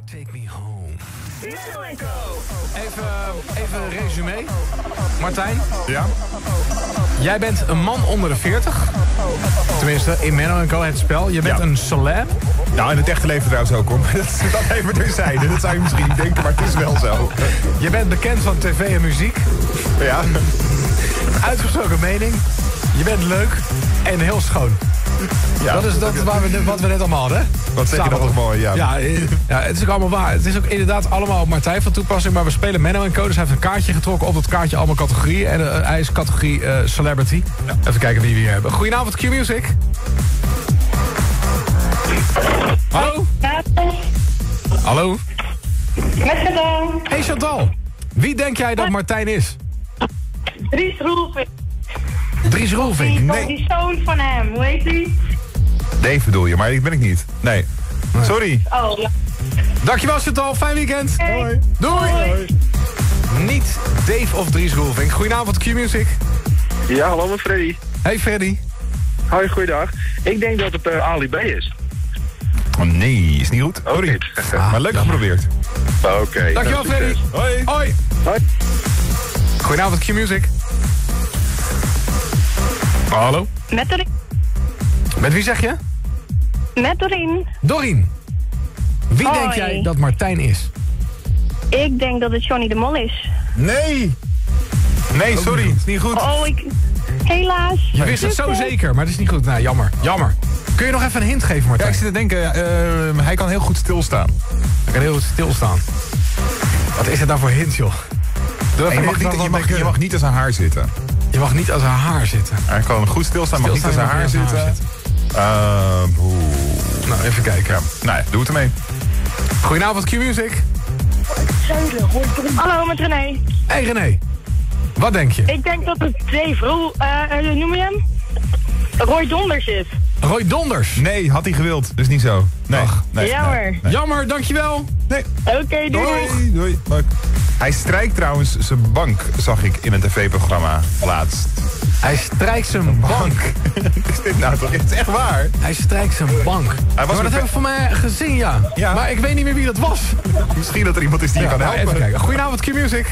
Take me home. Even een resume. Martijn? Ja? Jij bent een man onder de 40. Tenminste, in Menno & Co, het spel. Je bent een celeb. Nou, in het echte leven trouwens ook, hoor. Dat even terzijde. Dat zou je misschien niet denken, maar het is wel zo. Je bent bekend van tv en muziek. Ja. Uitgesproken mening. Je bent leuk en heel schoon. Ja, dat is wat we net allemaal hadden, hè? Wat zeg je dat toch mooi, ja. Ja, het is ook allemaal waar. Het is ook inderdaad allemaal op Martijn van toepassing. Maar we spelen Menno & Co. Dus hij heeft een kaartje getrokken. Op dat kaartje allemaal categorieën. En hij is categorie celebrity. Ja. Even kijken wie we hier hebben. Goedenavond, Q-Music. Hallo? Hallo? Met Chantal. Hey Chantal. Wie denk jij dat Martijn is? Dries Roelvink. Dries Roelvink? Nee. Die zoon van hem, hoe heet die? Dave bedoel je, maar die ben ik niet. Nee. Sorry. Oh, ja. Dankjewel Chantal, fijn weekend. Hey. Doei. Doei. Niet Dave of Dries Roelvink. Goedenavond Q-Music. Ja, hallo met Freddy. Hey Freddy. Hoi, goeiedag. Ik denk dat het Ali B is. Oh nee, is niet goed. Sorry. Maar leuk geprobeerd. Oké. Dankjewel Freddy. Hoi. Hoi. Hoi. Goedenavond Q-Music. Hallo. Met Doreen. Met wie zeg je? Met Doreen. Doreen. Wie Hoi. denk jij dat Martijn is? Ik denk dat het Johnny de Mol is. Nee. Nee, sorry. Is niet goed. Oh, helaas. Je wist het zo zeker, maar het is niet goed. Nou, jammer. Jammer. Kun je nog even een hint geven, Ja, Martijn? ik zit te denken, hij kan heel goed stilstaan. Ik kan heel goed stilstaan. Wat is het nou voor hint, joh? Doe En even je mag niet aan zijn haar zitten. Je mag niet als haar haar zitten. Hij kan goed stilstaan, mag niet aan zijn haar zitten. Nou, even kijken. Ja. Nou ja, doe het ermee. Goedenavond, Q-Music. Hallo, met René. Hey René. Wat denk je? Ik denk dat het Dave noem je hem? Roy Donders is. Roy Donders. Nee, had hij gewild. Dus niet zo. Nee. Ach. Nee, Jammer. nee. Jammer, dankjewel. Nee. Oké, doei. Doei. Doei. Hij strijkt trouwens zijn bank, zag ik in een tv-programma laatst. Hij strijkt zijn bank. Is dit nou toch? Het is echt waar. Hij strijkt zijn bank. Hij was maar dat heb ik van mij gezien, ja. Ja. Maar ik weet niet meer wie dat was. Misschien dat er iemand is die je kan nou, helpen. even kijken. Goedenavond, Q-Music.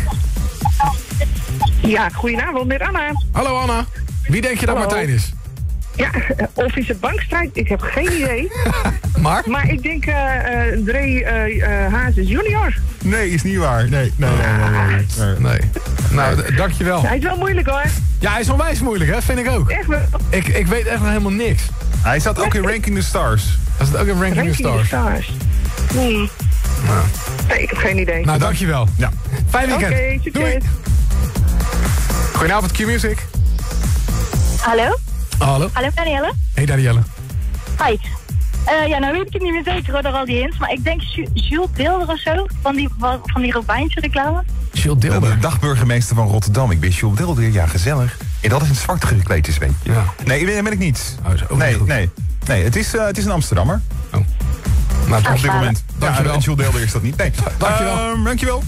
Ja, goedenavond, met Anna. Hallo Anna. Wie denk je dat Hallo. Martijn is? Ja, of hij zijn bank strijkt, ik heb geen idee. Maar? Maar ik denk Dre Hazes junior. Nee, is niet waar. Nee. Nee. Nou, dankjewel. Hij is wel moeilijk hoor. Ja, hij is onwijs moeilijk, hè? Vind ik ook. Echt wel. Ik weet echt nog helemaal niks. Hij zat ook in Ranking the Stars. Dat is het ook een Ranking the Stars. Nee, ik heb geen idee. Nou, dankjewel. Ja. Fijn weekend. Oké, succes. Doei. Goedenavond, Q-Music. Hallo? Hallo. Hallo, Danielle? Hey, Danielle. Hi. Ja, nou weet ik het niet meer zeker hoor, door al die hints. Maar ik denk Jules Deelder of zo, van die Robijnse reclame. Jules De Deelder. dagburgemeester van Rotterdam. Ik ben Jules Deelder. Ja, gezellig. En dat is in het zwart gekleed is, weet je. Ja. Nee, dat ben ik niet. Oh, is ook niet goed. Nee, het is een Amsterdammer. Nou, Op dit moment. Dankjewel. Ja, Jules Deelder is dat niet. Nee. Dankjewel. Dankjewel.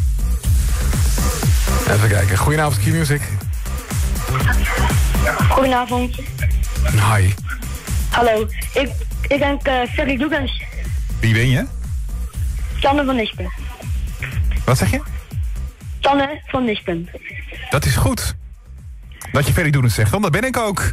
Even kijken. Goedenavond, Q-Music. Goedenavond. Hi. Hallo. Ik denk Ferry Douglas. Wie ben je? Tanne van Nispen. Wat zeg je? Tanne van Nispen. Dat is goed. Dat je Ferry Doenens zegt, want dat ben ik ook.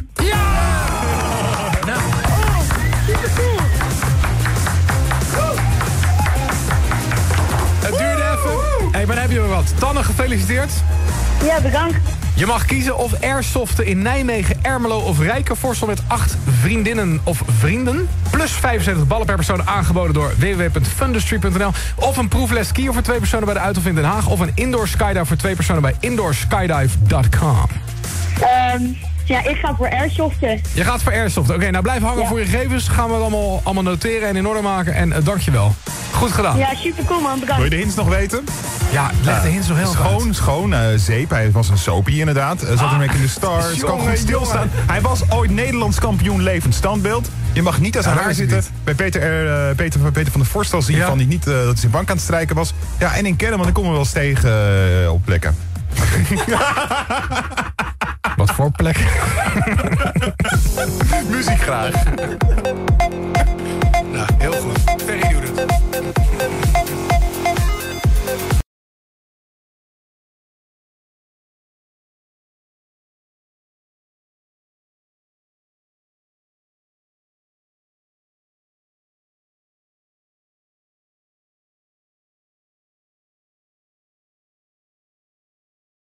Het duurde even. Hey, maar dan heb je weer wat. Tanne, gefeliciteerd. Ja, bedankt. Je mag kiezen of airsoften in Nijmegen, Ermelo of Rijkenvorsel met 8 vriendinnen of vrienden. Plus 75 ballen per persoon aangeboden door www.fundustry.nl. Of een proefles skiën voor 2 personen bij de Uithof in Den Haag. Of een indoor skydive voor 2 personen bij indoorskydive.com. Ja, ik ga voor airsoften. Je gaat voor airsoft. Oké, nou blijf hangen voor je gegevens. Gaan we het allemaal noteren en in orde maken. En dankjewel. Goed gedaan. Ja, super cool man, Wil bedankt. je de hints nog weten? Ja, leg de hints nog heel goed. Schoon, zeep. Hij was een soapie inderdaad. Zat in Ranking the Stars. Kan goed stilstaan. Hij was ooit Nederlands kampioen levend standbeeld. Je mag niet aan zijn haar zitten. Bij Peter van der Forstel zie je van niet dat hij zijn bank aan het strijken was. Ja, en in Kennen, want dan komen we wel eens tegen op plekken. Wat voor plek? Muziek graag. Nou, heel goed. Ferry doet het.